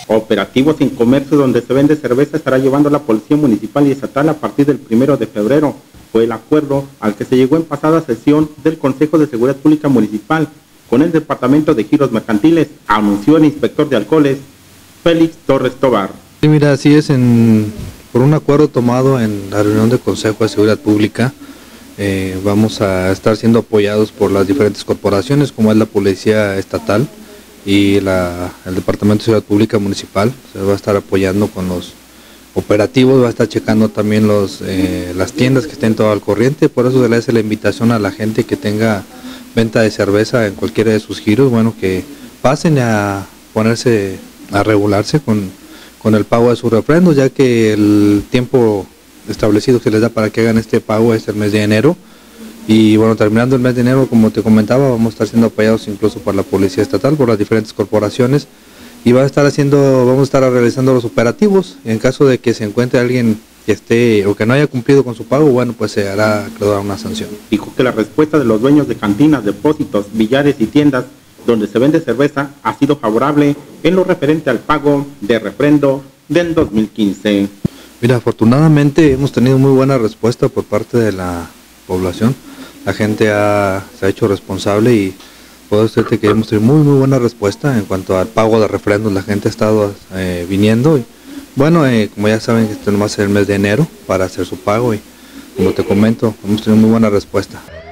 Operativos en comercio donde se vende cerveza estará llevando la Policía Municipal y Estatal a partir del 1 de febrero. Fue el acuerdo al que se llegó en pasada sesión del Consejo de Seguridad Pública Municipal con el Departamento de Giros Mercantiles, anunció el inspector de alcoholes, Félix Torres Tobar. Sí, mira, así es, por un acuerdo tomado en la reunión del Consejo de Seguridad Pública, vamos a estar siendo apoyados por las diferentes corporaciones, como es la Policía Estatal y el Departamento de Seguridad Pública Municipal. Se va a estar apoyando con los operativos, va a estar checando también las tiendas que estén todo al corriente. Por eso se le hace la invitación a la gente que tenga venta de cerveza en cualquiera de sus giros, bueno, que pasen a ponerse a regularse con el pago de sus refrendos, ya que el tiempo establecido que se les da para que hagan este pago es el mes de enero. Y bueno, terminando el mes de enero, como te comentaba, vamos a estar siendo apoyados incluso por la Policía Estatal, por las diferentes corporaciones, y vamos a estar realizando los operativos. En caso de que se encuentre alguien que esté o que no haya cumplido con su pago, bueno, pues se hará acreedor a una sanción. Dijo que la respuesta de los dueños de cantinas, depósitos, billares y tiendas donde se vende cerveza ha sido favorable en lo referente al pago de refrendo del 2015. Mira, afortunadamente hemos tenido muy buena respuesta por parte de la población. La gente se ha hecho responsable y puedo decirte que hemos tenido muy buena respuesta en cuanto al pago de refrendos. La gente ha estado viniendo y bueno, como ya saben, esto nomás es el mes de enero para hacer su pago y como te comento, hemos tenido muy buena respuesta.